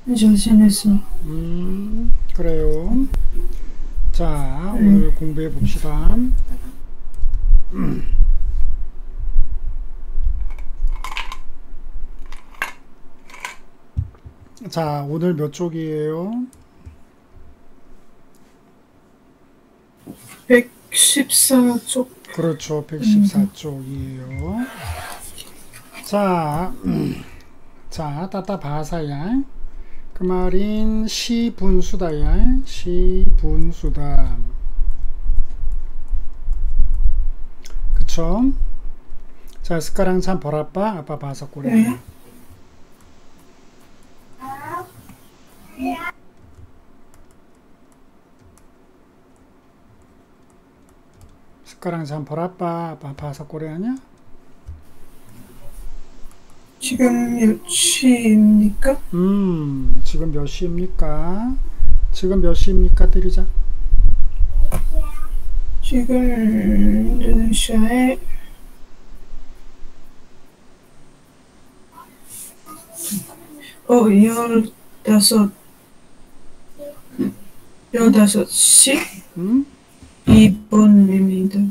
조심해서. 그래요. 자, 오늘 공부해 봅시다. 자, 오늘 몇 쪽이에요? 114쪽. 그렇죠. 114쪽이에요. 자, 자, 따따 바사야. 그 말인 시분수다야. 시분수다. 그쵸? 자, sekarang campur apa bahasa Korea? sekarang campur apa bahasa Koreanya? 지금 몇 시입니까? 지금 몇 시입니까? 지금 몇 시입니까? 드리자. 지금 인도네시아에 15시 2분입니다.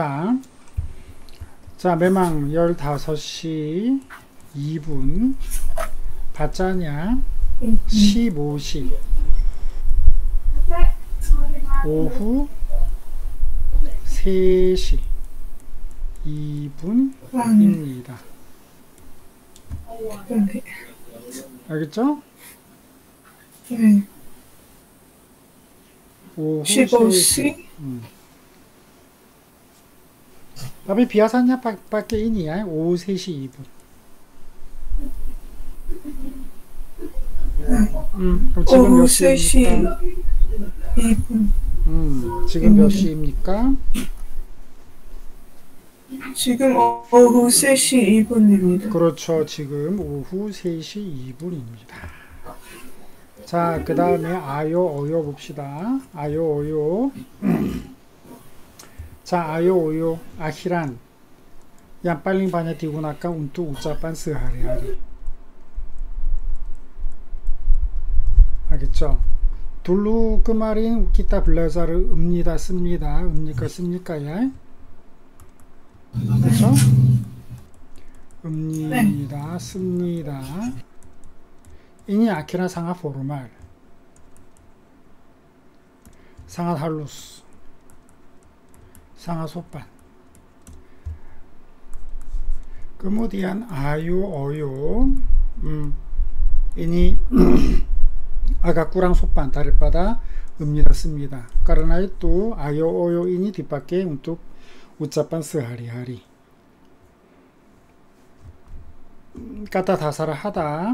자, 매망 15시 2분. 받자냐? 15시. 오후 3시 2분입니다. 네. 알겠죠? 네. 오후 15시? 3시. Tapi biasanya pakai ini ya, 오후 3시 2분. 그럼 지금 오후 몇 3시 시입니까? 2분. 지금 몇 시입니까? 지금 오후 3시 2분입니다. 그렇죠. 지금 오후 3시 2분입니다. 자, 그 다음에 아요, 어요 봅시다. 아요, 어요. 자, ayo, oyo, akhiran. Yang paling banyak digunakan untuk ucapan sehari-hari. 알겠죠? dulu kemarin kita belajar 읍니다, 씁니다. 읍니까, 씁니까, 야? 그렇죠? 읍니다, 씁니다. ini akhirnya sangat formal. sangat halus. sangat sopan. Kemudian ayo, oyo, ini agak kurang sopan daripada 읍니다, 씁니다. Karena itu ayo, oyo ini dipakai untuk ucapan sehari-hari. kata dasar 하다,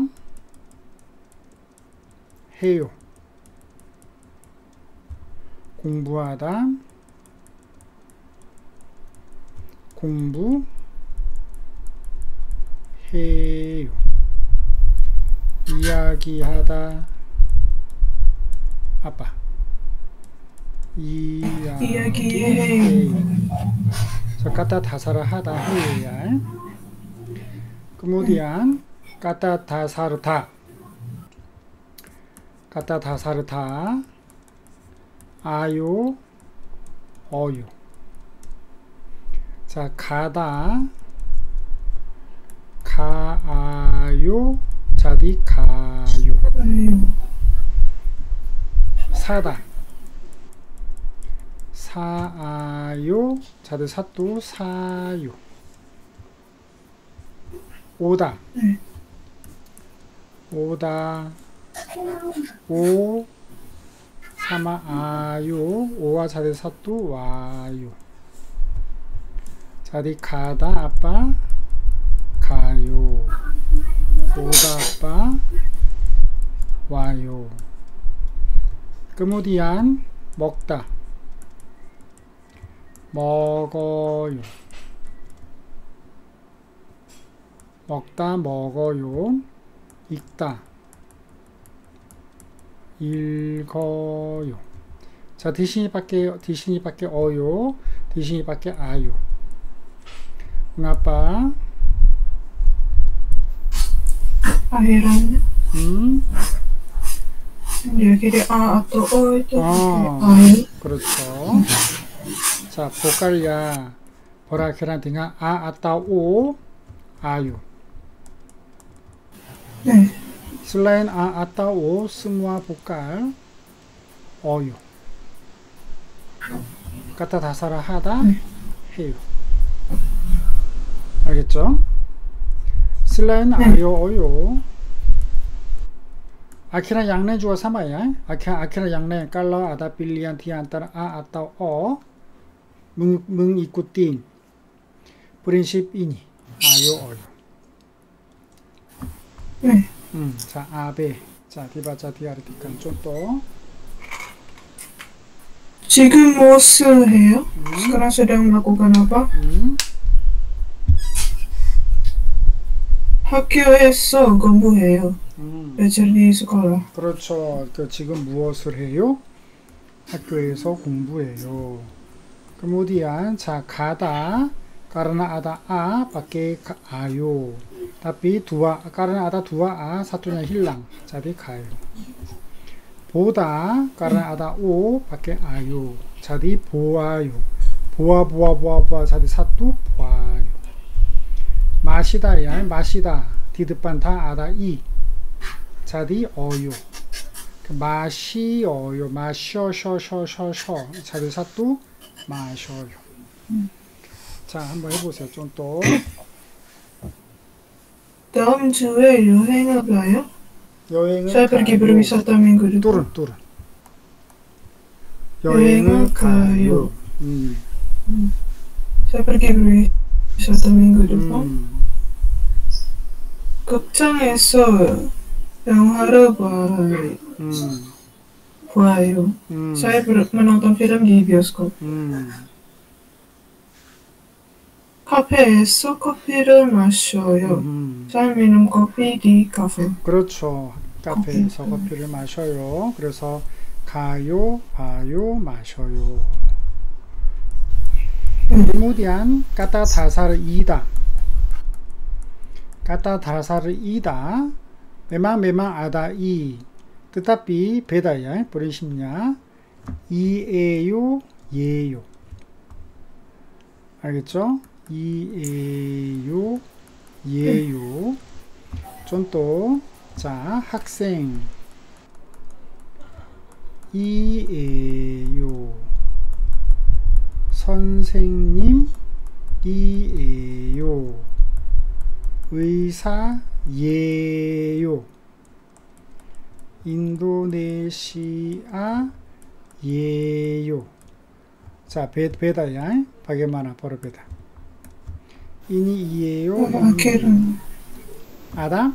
해요. 공부하다, 공부해요. 이야기하다, 아빠. 이야기해요. 자, kata dasar 하다, 해야. kemudian kata dasar 다. kata dasar 다, 아요, 어요. 자, 가다, 가요, 자디 가요. 사다, 사요, 자디 사또 사요. 오다, 오다, 오, 사마 아요, 오와 자디 사또 와요. 자디 가다, 아빠 가요. 오다, 아빠 와요. kemudian 먹다, 먹어요. 먹다, 먹어요. 읽다, 읽어요. 자, 디신이 밖에 어요, 디신이 밖에 아요. ngapa? 아이랑 여기에 아, 또 어, 또 아. 아유. 그렇죠. 자, 보컬야 보라케란 딩아 아, 아따, 오, 아유. 네. Selain a atau o, semua vokal 어요. kata dasar 하다, 해요. 알겠죠? Selain ayo, oyo, akhirnya yang lain juga sama ya. Akhirnya yang lain kalau ada pilihan di antara a atau o, mengikuti prinsip ini. ayo, oyo. 네. 자, A, B. 자, 디바자 디아르티칸 contoh. 지금 무엇을 해요? sekarang sedang melakukan apa? 학교에서 공부해요. belajar di sekolah. 그렇죠. 지금 무엇을 해요? 학교에서 공부해요. kemudian, 자, 가다. karena ada A, pakai ayo. Tapi karena ada dua A, satunya hilang. Jadi 가요. 보다, karena ada O, pakai ayo. Jadi 보아요. 보아. Jadi satu, 보아요. 마시다, ya. 마시다. Di depan 다 ada I. Jadi 어요. 마시어요. 마셔. Jadi satu, 마셔요. 자, 한번 해보세요. 좀 또. 다음 주에 여행을 가요? 여행을 Saya pergi berwisata minggu depan. turun. 여행을 가요. 음. Saya pergi berwisata minggu depan. 극장에서 영화를 봐요. Saya menonton film di bioskop. 카페에서 커피를 마셔요. saya minum kopi di 카페. 그렇죠. 카페에서 커피를 마셔요. 그래서 가요, 봐요, 마셔요. kemudian kata dasar ida. Kata dasar ida memang ada i. Tetapi beda ya prinsipnya. i에요, 예요. 알겠죠? 이에요, 예요. contoh, 자, 학생. 이에요. 선생님, 이에요. 의사, 예요. 인도네시아, 예요. 자, 베다야. bagaimana berbeda? Ini iyeyo. akhiran. ada?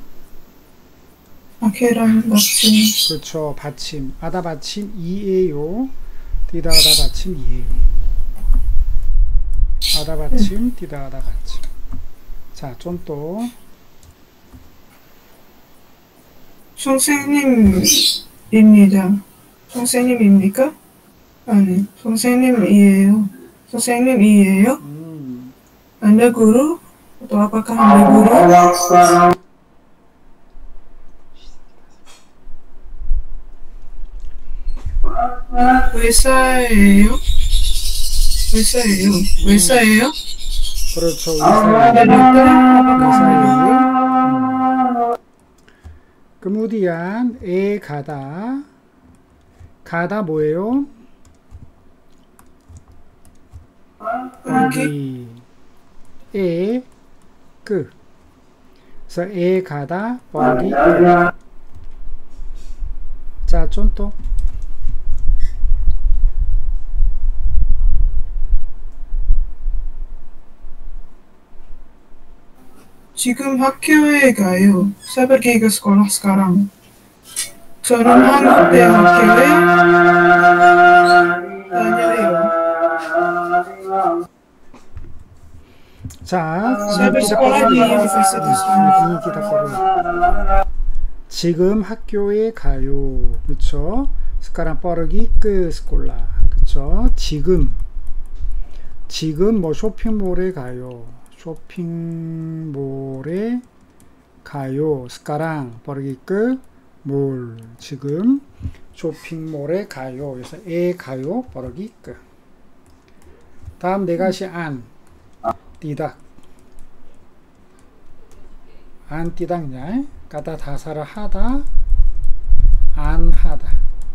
akhiran 받침. 그렇죠. 받침. ada 받침 이에요. tidak ada 받침 이에요. ada 받침, tidak ada 받침. 자, contoh. 선생님입니다. 선생님입니까? 아니, 선생님이에요. 선생님이에요? Anda guru? Atau apakah Anda guru? 의사예요? 의사예요? 그렇죠. 의사예요. kemudian 가다. 가다 뭐예요? 여기 그래서 가다 버기. 자, contoh. 지금 학교에 가요. Saya pergi ke sekolah sekarang. 저는 한국 대학교에 다녀요. 자, Saya bersekolah di Universitas 지금 학교에 가요. 그쵸? sekarang pergi ke sekolah. 그쵸? 지금 뭐 쇼핑몰에 가요. 쇼핑몰에 가요. sekarang pergi ke mall. 지금 쇼핑몰에 가요. 그래서 에 가요. 버럭이 끝. 다음 네 가지 안. 띠닥. 안 띠닥냐. 까다 다사를 하다. 안 하다.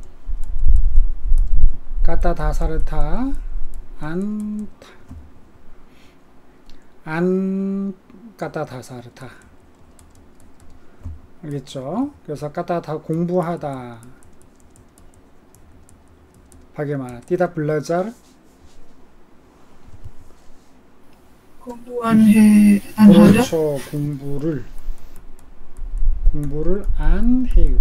까다 다사를 타. 안 타. 안 까다 다사를 타. 알겠죠? 그래서 까다 다 공부하다. bagaimana? Tidak belajar? 공부한 해, 안 하다? 그렇죠. 공부를 안 해요.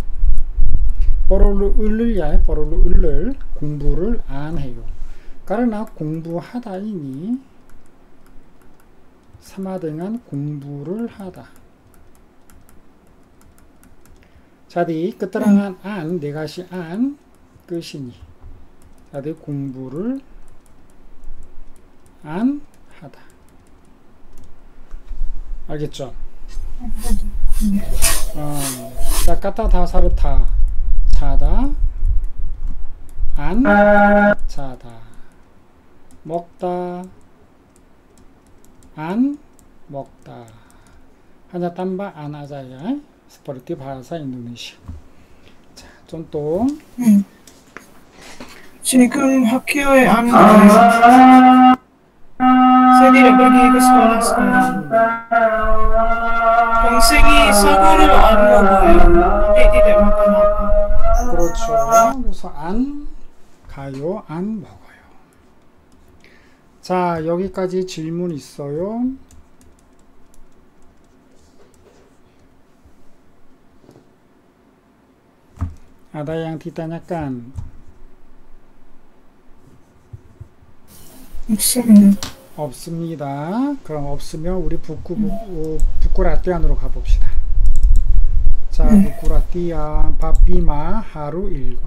뽀로로 을을야, 뽀로로 을을 공부를 안 해요. karena 공부하다이니 sama dengan 공부를 하다. jadi keterangan an, 네 가지 안 끝이니. jadi 공부를 안 하다. 알겠죠? 자, 까다 다사를 타. 자다. 안 자다. 먹다. 안 먹다. hanya tambah an aja ya. seperti bahasa Indonesia. 자, contoh. 지금 학교에 안 가요. Saya tidak pergi ke sekolah sekarang. 동생이 사과를 안 먹어요. tapi tidak makan apa. 그렇죠. 그래서 안 가요, 안 먹어요. 자, 여기까지 질문 있어요. Ada yang ditanyakan? 없습니다. 없습니다. 그럼 없으면 우리 부쿠라티안으로 가봅시다. 자, 부쿠라티안 바비마 하루 일과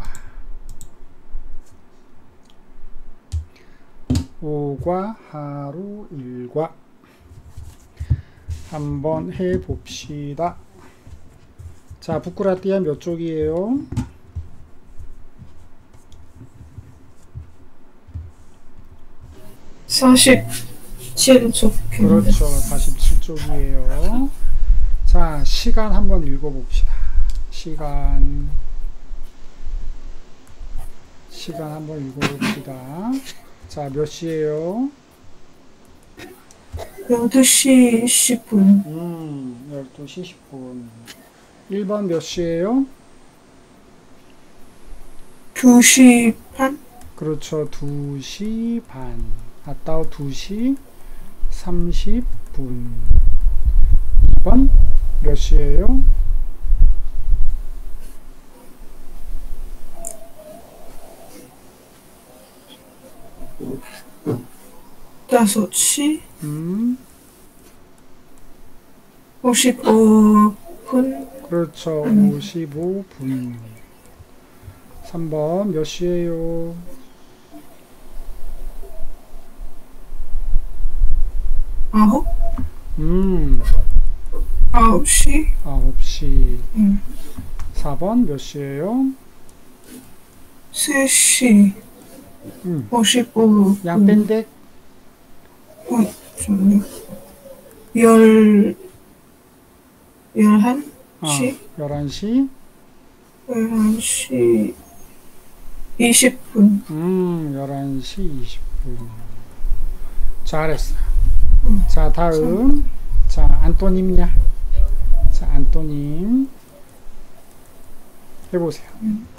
5과 하루 일과 한번 해봅시다. 자, 부쿠라티안 몇 쪽이에요? 47쪽. 그렇죠. 47쪽이에요. 자, 시간 한번 읽어봅시다. 시간 한번 읽어봅시다. 자, 몇 시에요? 12시 10분. 12시 10분. 1번 몇 시에요? 2시 반? 그렇죠. 2시 반. 아따오 2시 30분. 2번 몇 시에요? 5시 55분. 그렇죠. 55분. 3번 몇 시에요? 9시. 9시. 4번 몇 시에요? 3시 55분. 양뺀덱? 잠깐만요. 11시? 11시? 11시 20분. 11시 20분. 잘했어요. 자, 다음. 자, 안토님이야. 자, 안토님. 해보세요.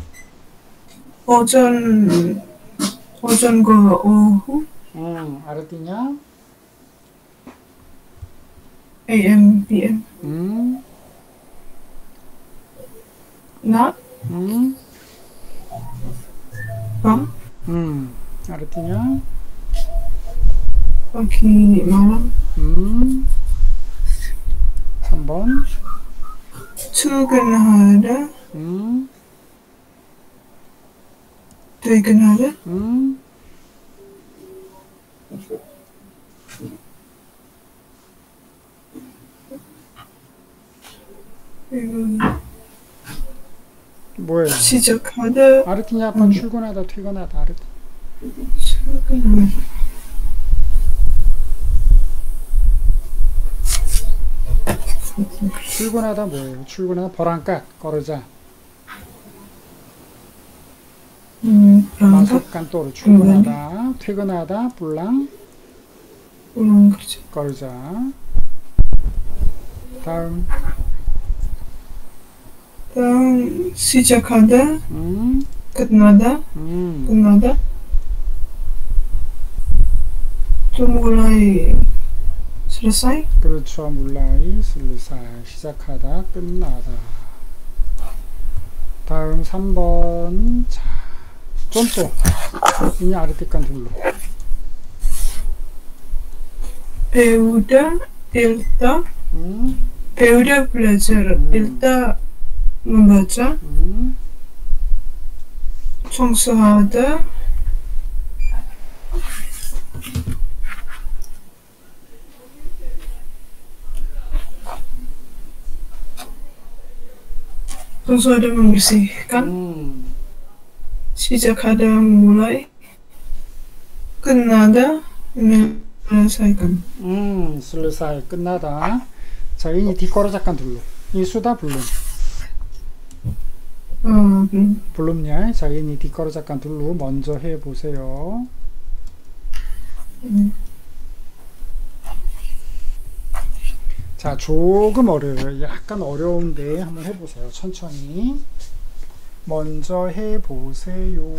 오전과 오후? 알았디냐? AM, PM. 낮? 밤? 알았디냐? pagi, malam. 3번. 출근하다, 퇴근하다. 뭐예요? 시작하다. 아르티냐 번 출근하다 퇴근하다 아르티. 출근하다. 출근하다 뭐예요? 출근하다 버랑깍 거르자. 그런가? 마속 간도로 출근하다 퇴근하다 불랑 그렇죠. 거르자. 다음 다음 시작하다. 음, 끝나다. 끝나다. 또 mulai selesai. 그렇죠. 물라이 슬리사이 시작하다 끝나다. 다음 3번 자 contoh ini artikan dulu. Peuda, Ilta, Hmm, Peuda belajar, Ilta membaca, 청소하다, 청소하다 membersihkan, 시작하다 mulai, 끝나다 menyelesaikan. selesai 끝나다. 자, ini 디코로 잠깐 둘러. 이 수다 불룸. 불룸냐? 자, ini 디코로 잠깐 둘러. 먼저 해 보세요. 자, 조금 어려워요. 약간 어려운데 한번 해보세요. 천천히. 먼저 해보세요.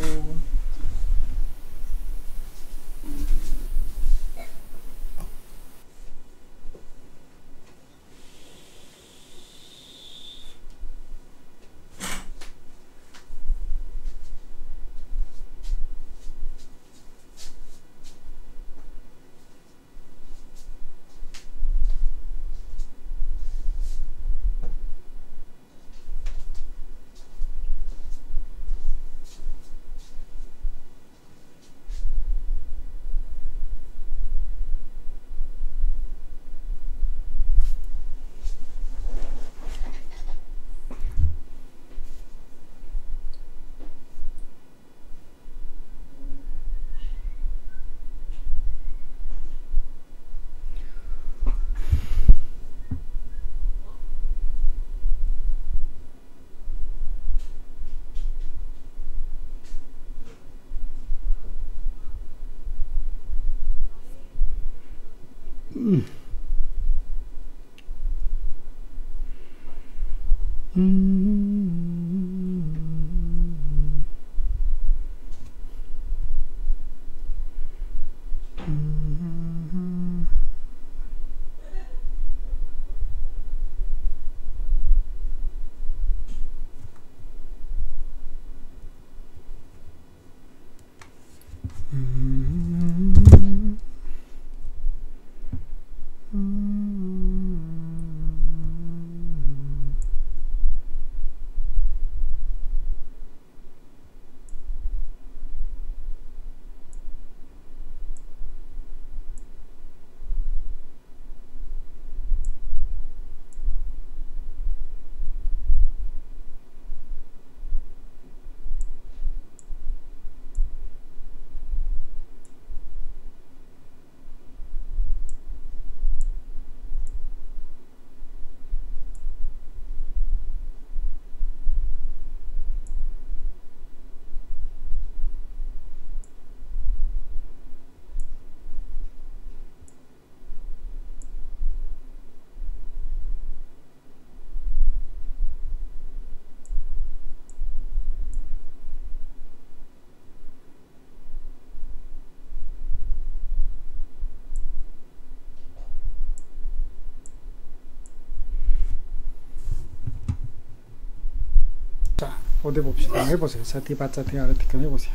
자, 어디 봅시다. 해보세요. 자, 디바자 디아르티칸 해보세요.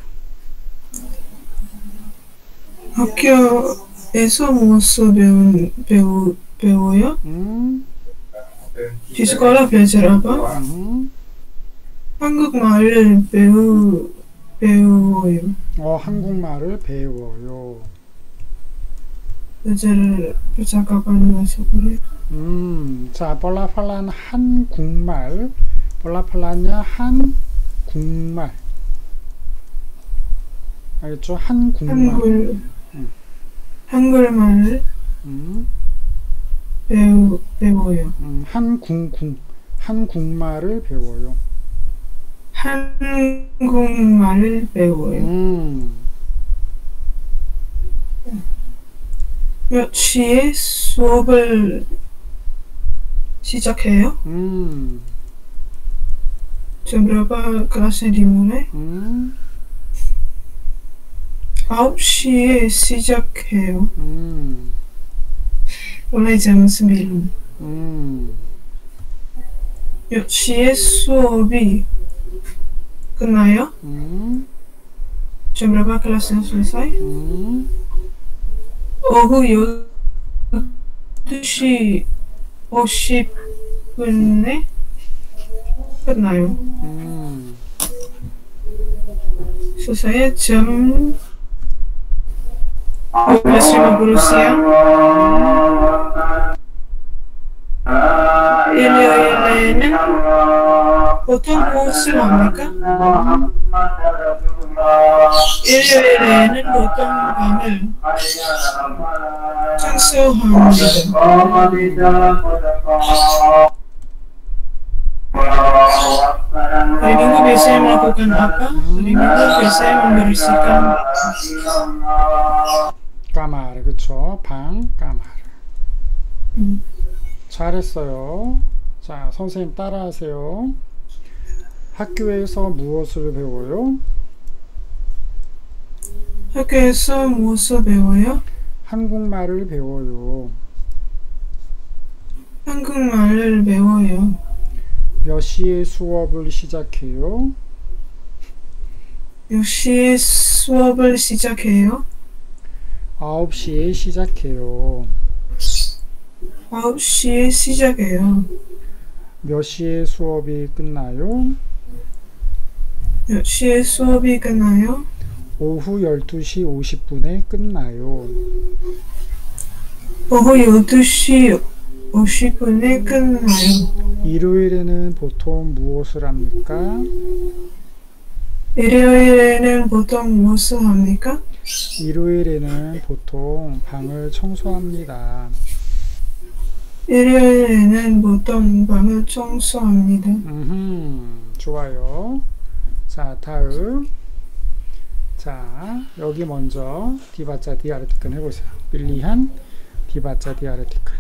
학교에서 무엇을 배워요? Di sekolah belajar apa? 한국말을 배워요. 한국말을 배워요. belajar percakapan bahasa Korea. 자, pelafalan 한국말. pelafalannya 한국말. 알겠죠? 한국말. 한글말을 배워요. 한국말을 배워요. 한국말을 배워요. 몇 시에 수업을 시작해요? Jam berapa kelasnya dimulai? 9시에 시작해요. mulai jam 9. 몇 시에 수업이 끝나요? Jam berapa kelasnya selesai? 오후 12시 50분에 끝나요. selesai jam 12.50 siang. 일요일에는 보통 무엇을 합니까? 일요일에는 보통 방을 청소합니다. Hari Minggu biasanya melakukan apa? Hari Minggu biasanya membersihkan 까마르. 그쵸? 방 까마르. 잘했어요. 자, 선생님 따라하세요. 학교에서 무엇을 배워요? 학교에서 무엇을 배워요? 한국말을 배워요. 한국말을 배워요. 몇 시에 수업을 시작해요? 몇 시에 수업을 시작해요? 9시에 시작해요. 9시에 시작해요. 몇 시에 수업이 끝나요? 몇 시에 수업이 끝나요? 오후 12시 50분에 끝나요. 오후 12시 50분에 끝나요. 일요일에는 보통 무엇을 합니까? 일요일에는 보통 무엇을 합니까? 일요일에는 보통 방을 청소합니다. 일요일에는 보통 방을 청소합니다. 좋아요. 자, 다음. 자, 여기 먼저 디바자 디아르티큰 해보세요. 빌리한 디바자 디아르티큰.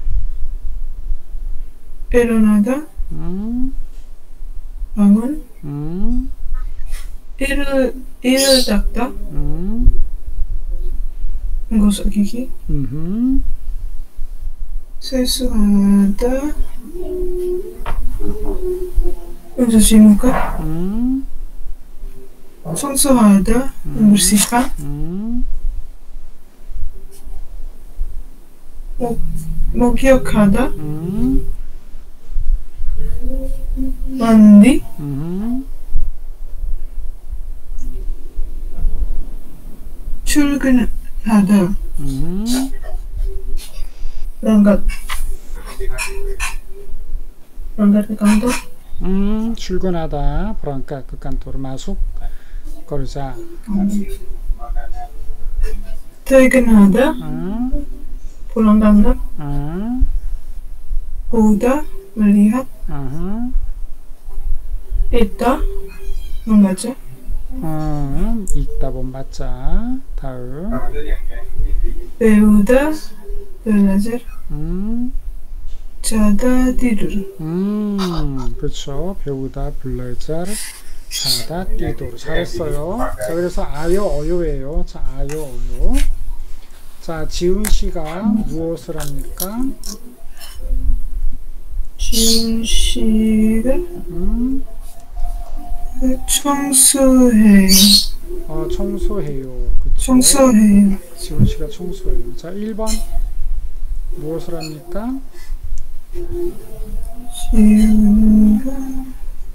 일어나다, 방은, 이를 닦다, gosok gigi, sesuatu, mencuci muka, 청소하다, membersihkan, 목욕하다, mandi, 출근하다, berangkat ke kantor, 출근하다. berangkat ke kantor. masuk kerja. 퇴근하다, pulang kantor, 보다, melihat, 읽다, membaca, 읽다 membaca. 다음. 배우다, belajar, 자다, tidur. 그렇죠. 배우다, belajar, 자다, tidur. 잘했어요. 자, 그래서 아요, 어요예요. 자, 아요, 어요. 자, 지훈 씨가 무엇을 합니까? 지훈 씨가 청소해요. 청소해요. 그쵸? 청소해요. 지훈 씨가 청소해요. 자, 1번 무엇을 합니까? 지훈이가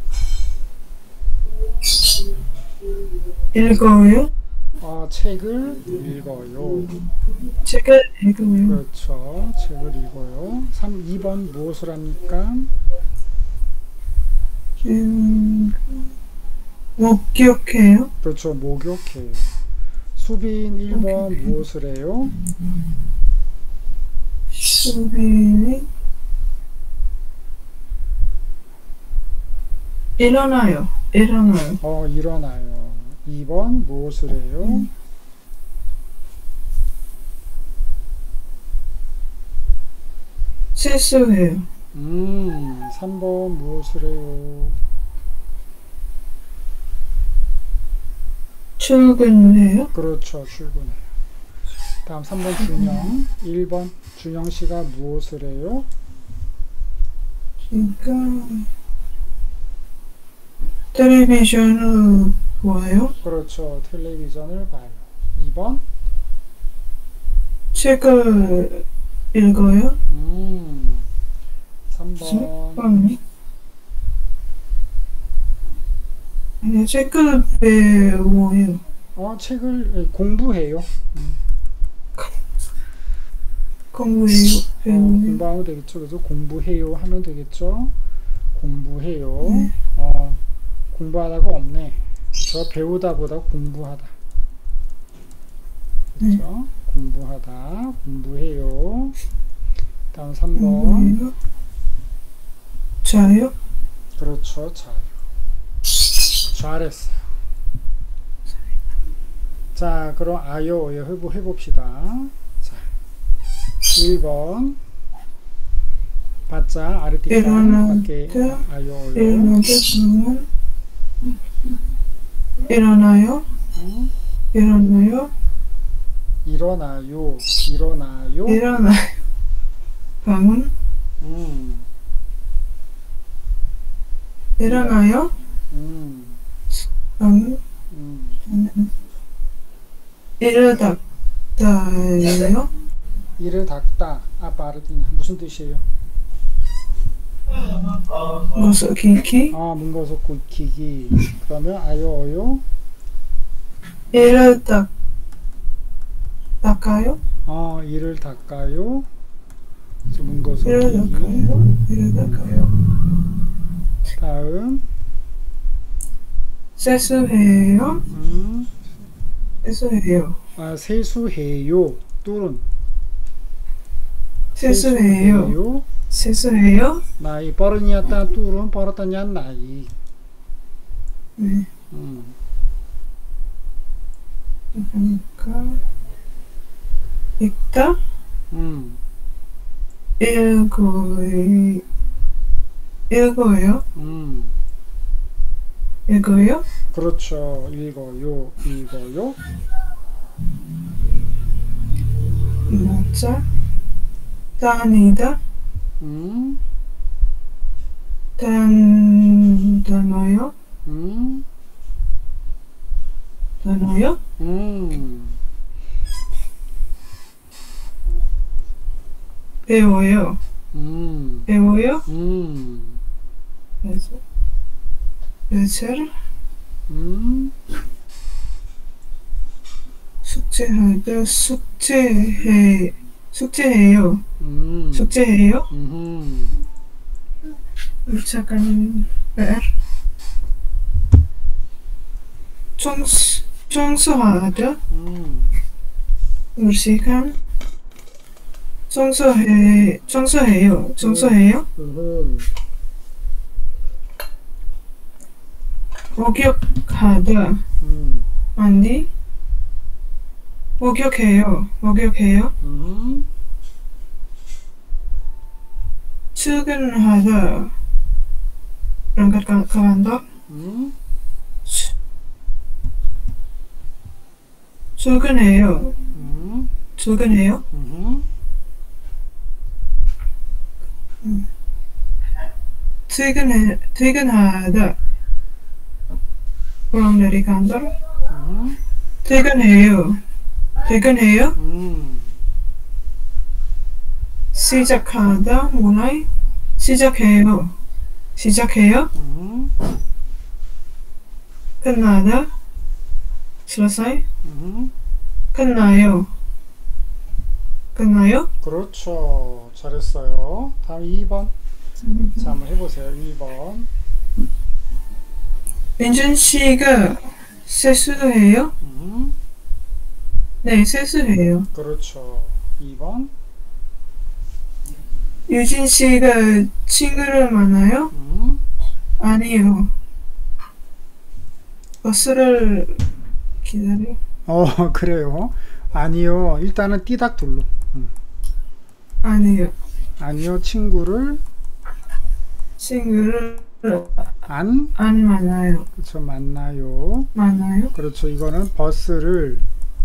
읽어요. 책을 읽어요. 책을 읽어요. 그렇죠. 책을 읽어요. 2번 무엇을 합니까? 지훈이가 목격해요. 그렇죠. 목욕해요. 수빈 1번 무엇을 해요? 수빈이 일어나요. 일어나요. 일어나요. 2번 무엇을 해요? 세수해요. 3번 무엇을 해요? 출근해요. 그렇죠. 출근해요. 다음 3번 준영. 1번 준영 씨가 무엇을 해요? 그러니까 텔레비전을 보아요. 그렇죠. 텔레비전을 봐요. 2번 책을 읽어요. 3번 아니, 책을 배워요. 책을 공부해요. 공부해요. 배워요. 공부하면 되겠죠. 그래서 공부해요 하면 되겠죠. 공부해요. 네. 공부하다가 없네. 저 배우다보다 공부하다. 그렇죠. 공부하다. 공부해요. 다음 3번. 공부해요. 자요. 그렇죠. 자요. 잘했어요. 자, 그럼 아요 해봅시다. 자, 1번 바짝 아르티카 밖에 아요 일어나요. 일어나요. 일어나요. 일어나요. 일어나요. 일어나요. 방은 일어나요. 방은 이를 닦아요. 이를 닦다. 아빠 아르티나 무슨 뜻이에요? 무서기기. 문거석 굽히기. 그러면 아요 어요? 이를 닦아요. 이를 닦아요. 문거석 이를 굽히기. 닦아요. 이를 닦아요. 다음 세수해요. 세수해요. 세수해요. 뚫은 세수해요. 세수해요. 나이 빠르니였다 뚫은 빠르다냐 나이. 네. 그러니까 읽다. 읽어요. 읽어요. 그렇죠. 읽어요. 읽어요. 맞아. 다니다. 단어요. 단어요. 배워요. 배워요. 그래서 며칠 숙제하다. 숙제해요. 숙제해요. 잠깐 청소하다. 시간 청소해요. 청소해요. 목욕하다. 아니 목욕해요. 목욕해요. 출근하다. berangkat ke kantor. 출근해요. 출근해요. 퇴근하다. pulang dari kantor. 퇴근해요. 퇴근해요. 시작하다. mulai. 시작해요. 시작해요. 끝나다. selesai. 끝나요. 끝나요. 그렇죠. 잘했어요. 다음 2번. 자, 한번 해보세요. 2번. 민준 씨가 세수해요? 네, 세수해요. 그렇죠. 2번. 유진 씨가 친구를 만나요? 아니요. 버스를 기다려. 그래요. 아니요. 일단은 띠닥둘로. 아니요. 아니요. 친구를 친구를 안 만나요. 그렇죠. 만나요. 만나요? 그렇죠. 이거는 버스를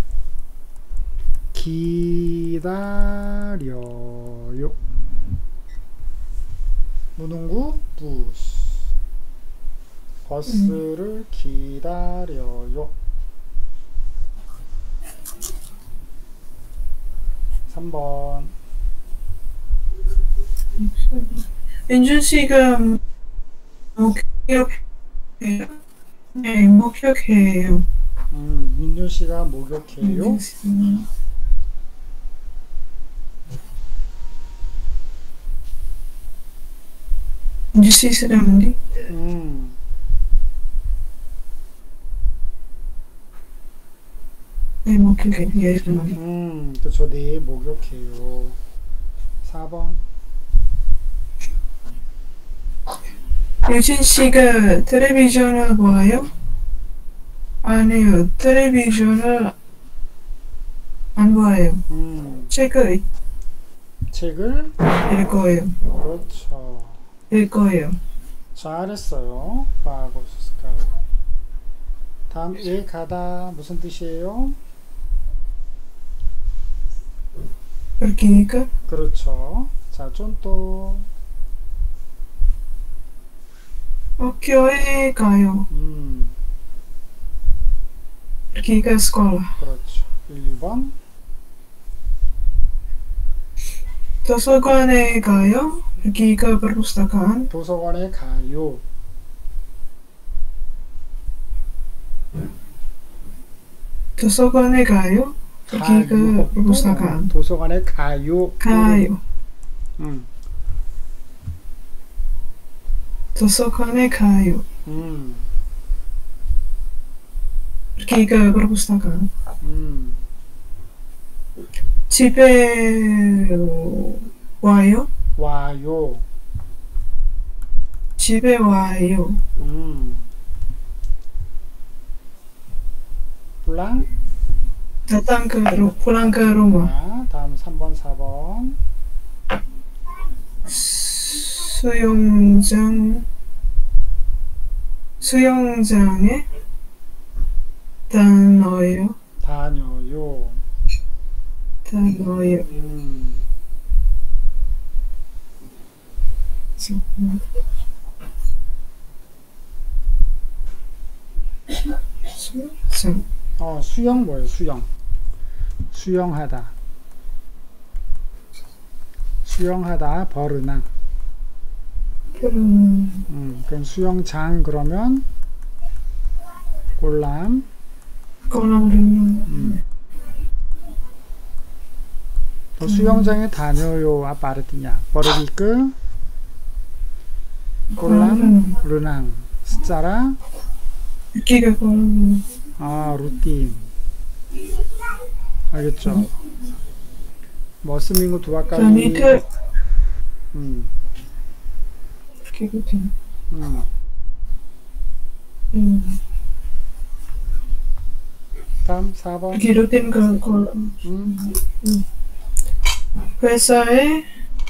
기다려요. 무능구 부스. 버스를 기다려요. 3번. 민준 씨가 목욕해요? 네, 목욕해요. 민준 씨가 목욕해요. 민준 씨 사람인데? 네, 목욕해요. 그렇죠. 네, 목욕해요. 4번. 유진 씨가 텔레비전을 봐요? 아니요, 텔레비전을 안 봐요. 책을 읽어요. 그렇죠. 읽어요. 잘했어요. 바고스카이. 다음 에 가다 무슨 뜻이에요? 그러니까 그렇죠. 자, 쫀또. 학교에 가요. pergi sekolah. 그렇죠. 1번. 도서관에 가요. pergi ke perpustakaan. 도서관에 가요. 도서관에 가요. pergi ke perpustakaan. 도서관에 가요. 가요. 도서관에 가요. pergi ke perpustakaan. 집에 와요. 와요. 집에 와요. pulang. pulang ke rumah. 자, 다음 3번, 4번. 수영장에 다녀요. 다녀요. 수영 뭐예요? 수영하다. 수영하다 버르낭. 그럼 수영장 그러면 꼴람. 수영장에 다녀요. apa artinya? Pergi ke kolam renang secara rutin. 알겠죠? 뭐 seminggu 2 kali. 다음 4번. rutin ke kolam. 회사에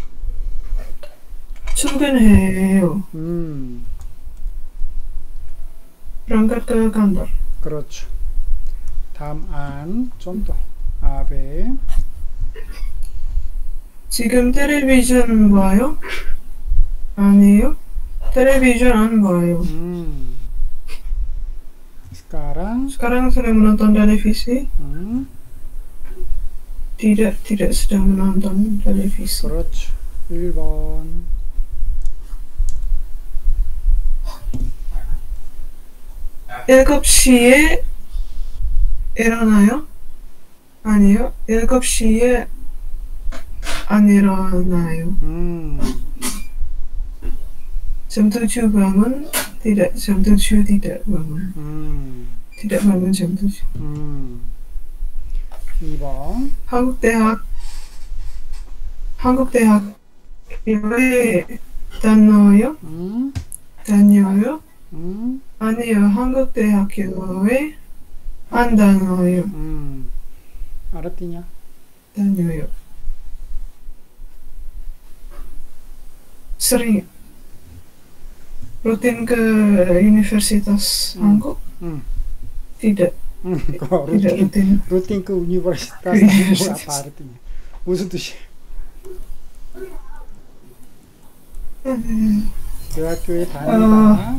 출근해요. berangkat ke kantor. 그렇죠. 다음 안 좀 더. 아베. 지금 텔레비전 봐요? 아니요. 텔레비전 안 봐요. Sekarang sedang menonton televisi? Tidak sedang menonton televisi. 그렇죠. 1번. 일곱 시에 일어나요? 아니요. 7시에 안 일어나요. jam 7 bangun, Tidak, jam 7 tidak bangun. Tidak bangun jam 7. 2번. 한국 대학교에 다녀요? 다녀요? 아니요, 한국 대학교에 안 다녀요. 알았디냐? 다녀요. Sering rutin ke Universitas Hankook? Tidak. 그거 Tidak rutin. 루틴 그 유니버시티스 그 유니버시티스. 뭐야 알았디냐? 무슨 뜻이야? 그 학교에 다니다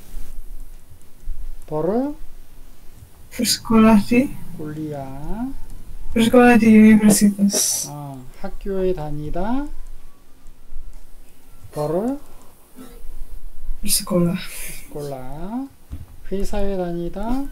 버르 Bersekolah di 콜리아 Universitas. 학교에 다니다 버르 Bersekolah. 콜라 회사에 다니다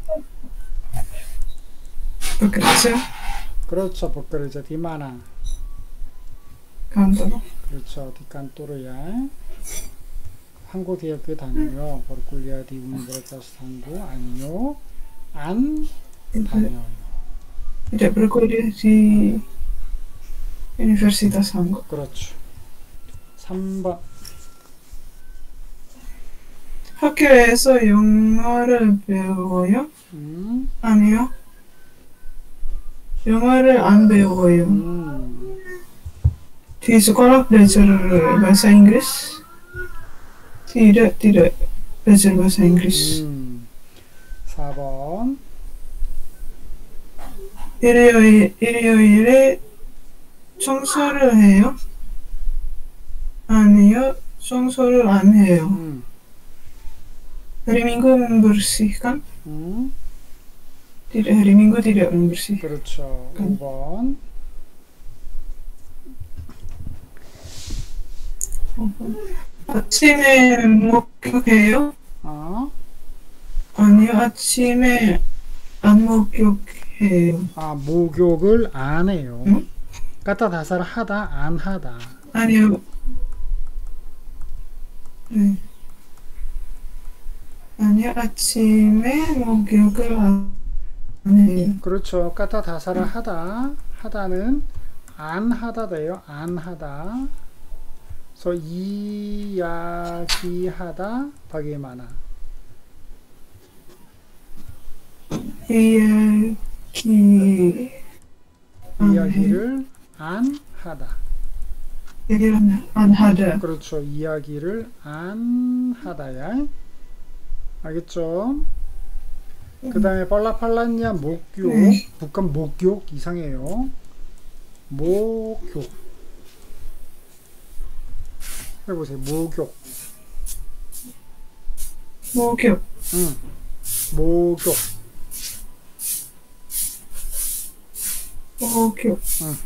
Bekerja 그렇죠 버크르자 디마나 kantor. 그렇죠 디칸토르야 한국 대학교에 다녀요 버르 콜리아 디 우니버시타스 한국 아니요 안 다녀요 Tidak berkuliah di Universitas Hankook. 그렇죠 3번 학교에서 영어를 배워요? 아니요. 영어를 안 배워요. Di sekolah belajar bahasa Inggris? Tidak belajar bahasa Inggris. 4번 일요일에 청소를 해요? 아니요, 청소를 안 해요. Hari Minggu membersihkan? Tidak, hari Minggu tidak membersihkan. 그렇죠 5번 아침에 목욕해요? 아니요, 아침에 안 목욕해요. 목욕을 안 해요. 응? 갖다 다사를 하다 안 하다. 아니요. 네. 아니요, 아침에 목욕을 안 해요. 그렇죠. 갖다 다사를 하다는 안 하다 돼요. 안 하다. 그래서 이야기하다 bagaimana? 이야기를 안 하다. 얘기를 안 하다. 그렇죠. 이야기를 안 하다야. 알겠죠? 그 다음에 빨라팔란냐 목욕. 북한 목욕 이상해요. 목욕. 해보세요. 목욕. 목욕. 목욕. 목욕.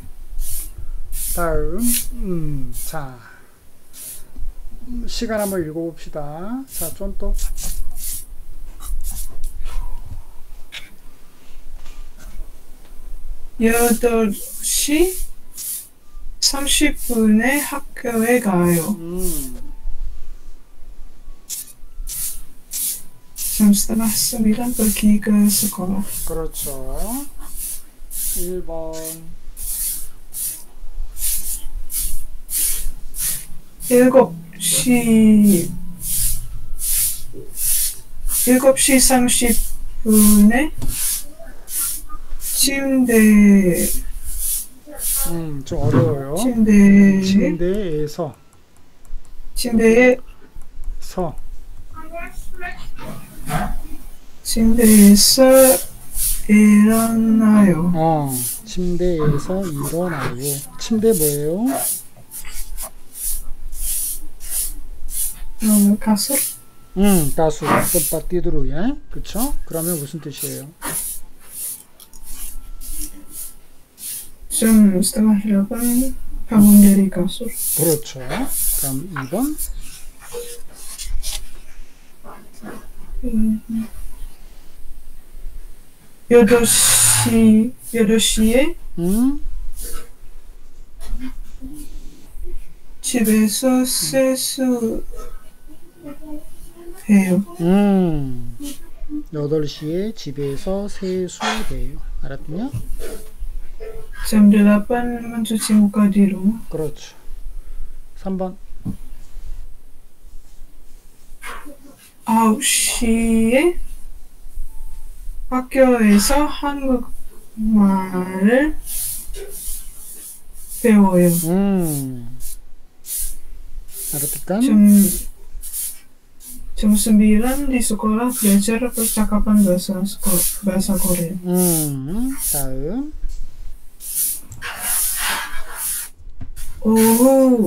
다음, 자, 시간 한번 읽어봅시다. 자, 좀 또. 여덟 시 30분에 학교에 가요. jam setengah 9 pergi ke sekolah. 그렇죠. 1번. 7시 30분에 침대 좀 어려워요. 침대에서 일어나요. 침대에서 일어나요. 침대 뭐예요? 가수? 가수. tempat tidur ya. 그쵸? 그러면 무슨 뜻이에요? jam setengah 8 bangun dari kasur. 그렇죠. 그럼 2번. 8시에 집에서 세수해요? 해요. 8시에 집에서 세수해요. 알았냐? jam 8 mencuci muka di rumah. 그렇죠. 3번. 9시에 학교에서 한국말을 배워요. Artikan. Jam 9 di sekolah belajar percakapan bahasa Korea. 다음. 오후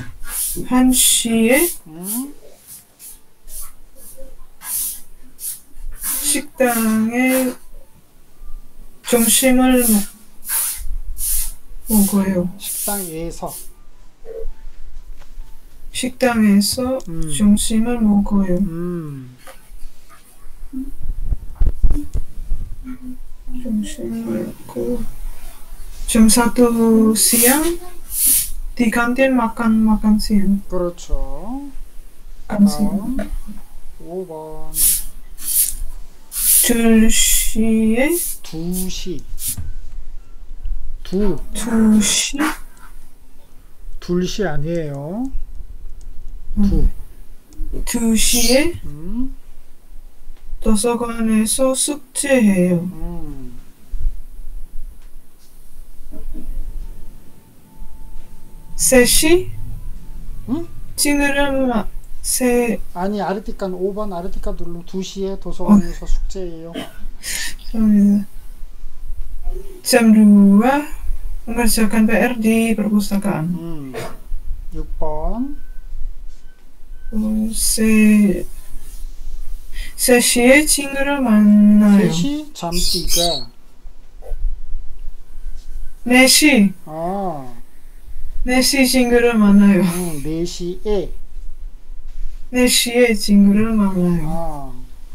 1시에 식당에 점심을 먹어요. 식당에서 점심을 먹어요. 점심을 먹고 jam 1 siang di kantin makan siang. 그렇죠. makan siang. 5번. 2시에 2시. 2시 2시 아니에요. 2시에 도서관에서 숙제해요. 3시? 지금 아니, 아르티칸 5번 아르티칸 누르 2시에 도서관에서 숙제해요. jam 2 mengerjakan PR di perpustakaan. 6번. 3시에 친구를 만나요. 3시 잠시가. 4시. 4시 친구를 만나요. 4시에. 4시에 친구를 만나요.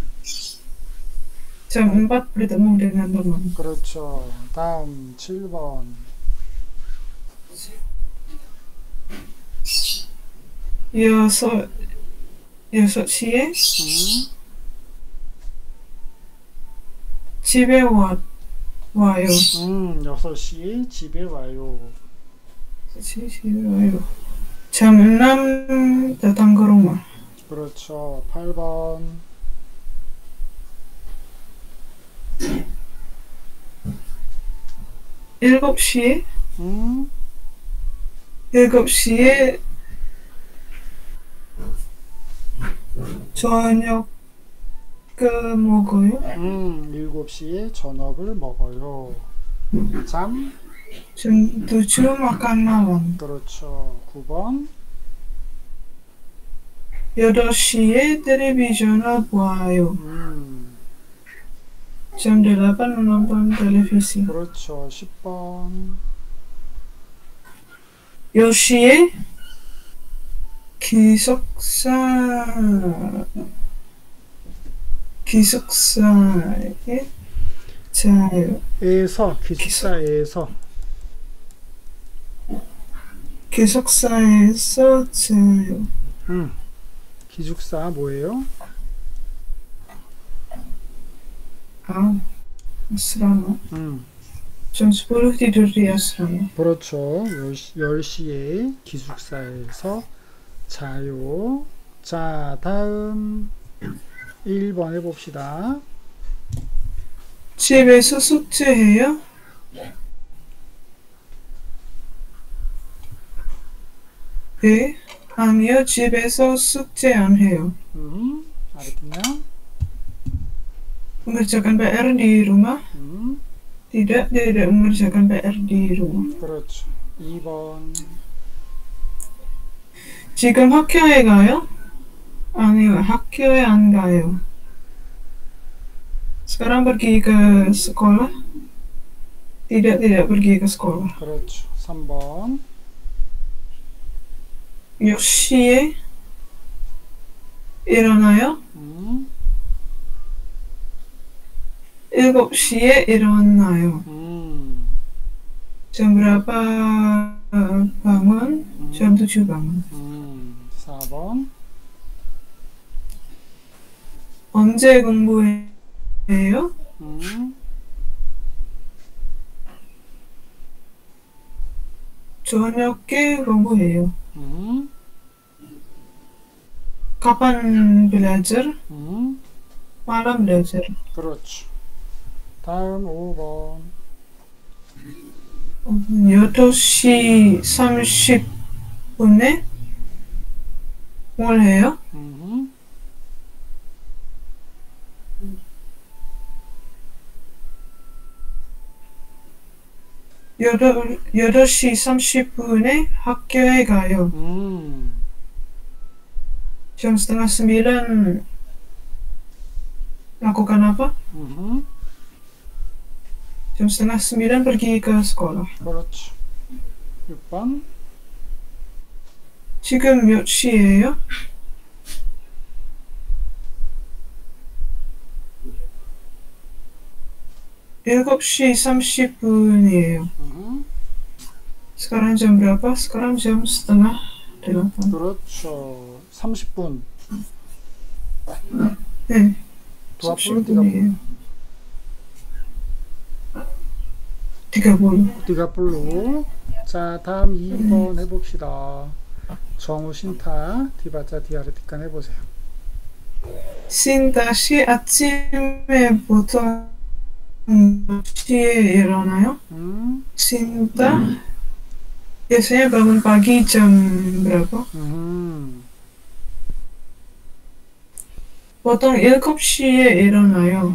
jam 4 bertemu dengan teman. 그렇죠. 다음 7번. 6시에 집에 와요. 6시에 집에 와요. jam 6 datang ke rumah. 그렇죠. 8번. 7시에 7시에 저녁 먹어요. 7시에 저녁을 먹어요. jam 7 makan malam. 그렇죠. 9번. 8시에 텔레비전을 봐요. jam 8 menonton televisi. 그렇죠. 10번. 10시에 기숙사에 자요. 기숙사에서 자요. 기숙사 뭐예요? asrama. jam 10 tidur di asrama. 그렇죠. 10시에 기숙사에서 자요. 자, 다음 1번 해봅시다. 집에서 숙제해요? 네, 아니요. 집에서 숙제 안 해요. 알았냐? mengerjakan PR di rumah? Tidak mengerjakan PR di rumah. 그렇죠. 2번. 지금 학교에 가요? 아니요, 학교에 안 가요. sekarang pergi ke sekolah? Tidak pergi ke sekolah. 그렇죠. 3번. 6시에 일어나요? 7시에 일어나요. jam berapa bangun? jam 7 bangun. 4번. 언제 공부해요? 저녁에 공부해요. Kapan belajar? Malam belajar. 그렇죠. 다음 5번. 8시 30분에 뭘 해요? 여덟 시 30분에 학교에 가요. Jam setengah 9 lakukan apa? Jam setengah 9 pergi ke sekolah. 그렇죠. 6번. 지금 몇 시예요? 일곱 시 30분이에요. Sekarang jam berapa? Sekarang jam setengah 8. 그렇죠. 30분. 네. 두 30분이에요. 30. 디가블루. 자, 다음 2번 해봅시다. 정우 신타 디바자 디아르티칸 해보세요. 신타 씨 아침에 보통 몇 시에 일어나요? 신타 biasanya bangun pagi jam berapa? 보통 7시에 일어나요.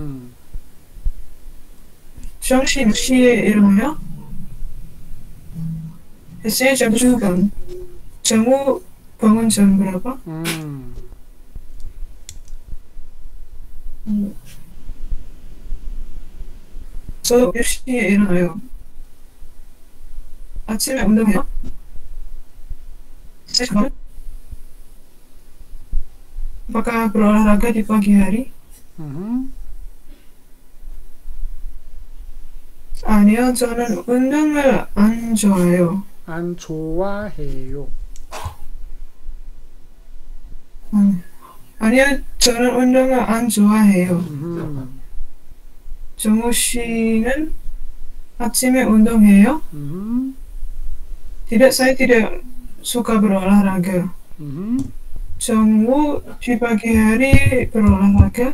정씨 몇 시에 일어나요? biasanya jam 7. 정우 bangun jam berapa? 저 몇 시에 일어나요? 아침에 운동해요? Apakah berolahraga di pagi hari? 아니요, 저는 운동을 안 좋아해요. 안 좋아해요. 아니요, 저는 운동을 안 좋아해요. 정우 씨는 아침에 운동해요? Tidak, saya tidak suka berolahraga. 정우 di pagi hari berolahraga?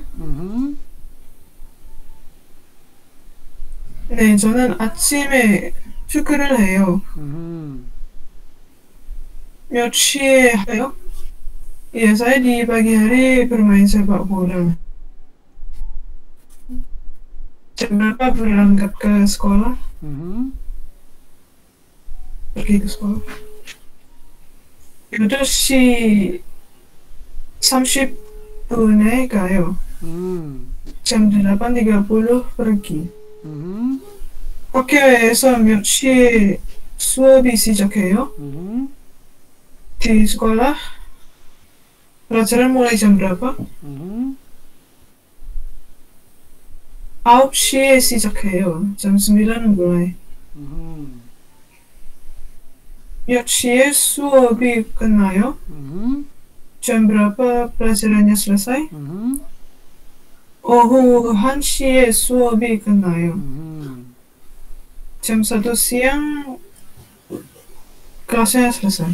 네, 저는 아침에 축구를 해요. 몇 시에 해요? Iya, saya di pagi hari bermain sepak bola. Jam berapa berangkat ke sekolah? Pergi ke sekolah. 8시 30분에 가요. jam 8.30 pergi. 학교에서 몇 시에 수업이 시작해요? di sekolah pelajaran mulai jam berapa? 9시에 시작해요. jam 9 mulai. 몇 시에 수업이 끝나요? jam berapa pelajarannya selesai? 오후 1시에 수업이 끝나요. jam 1 siang kelasnya selesai.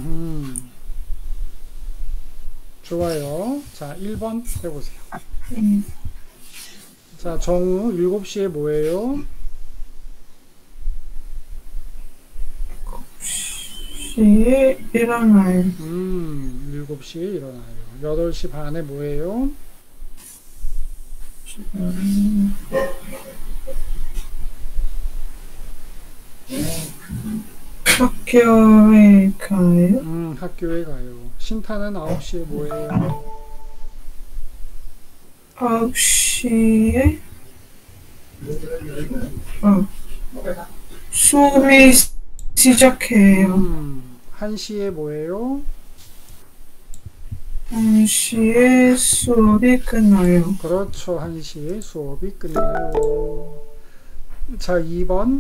좋아요. 자, 1번 해보세요. 자, 정우 7시에 뭐예요? 7시에 일어나요. 7시에 일어나요. 8시 반에 뭐예요? 학교에 가요? 학교에 가요. 신타는 9시에 뭐예요? 9시에 수업이 시작해요. 1시에 뭐예요? 1시에 수업이 끝나요. 그렇죠. 1시에 수업이 끝나요. 자, 2번.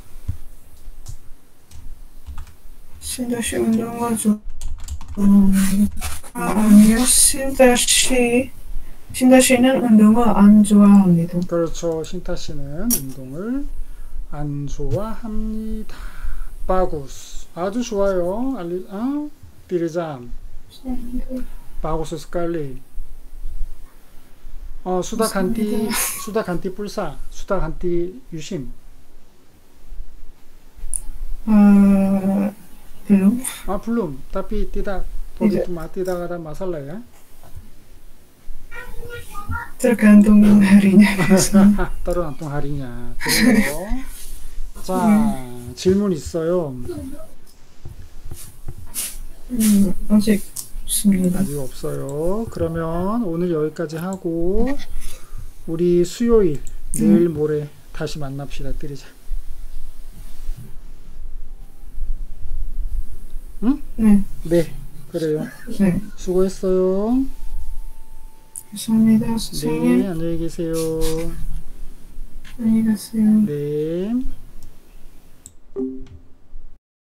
신다시 운동화 좀 아니요, 신다시 신다 씨는 운동을 안 좋아합니다. 그렇죠. 신타 씨는 운동을 안 좋아합니다. 바구스. 아주 좋아요. 비르잠. 바구스 스칼리. sudah ganti pulsa, sudah ganti 유심. belum. Belum, tapi tidak begitu tidak ada masalah ya. tergantung harinya. tergantung harinya. 그래요. 자, 질문 있어요. 아직 없습니다. 아직 없어요. 그러면 오늘 여기까지 하고 우리 수요일 내일 모레 다시 만납시다. 뜨리자. 응? 네. 네, 그래요. 네. 수고했어요. 감사합니다, 선생님. 네, 안녕히 계세요. 안녕히 가세요. 네.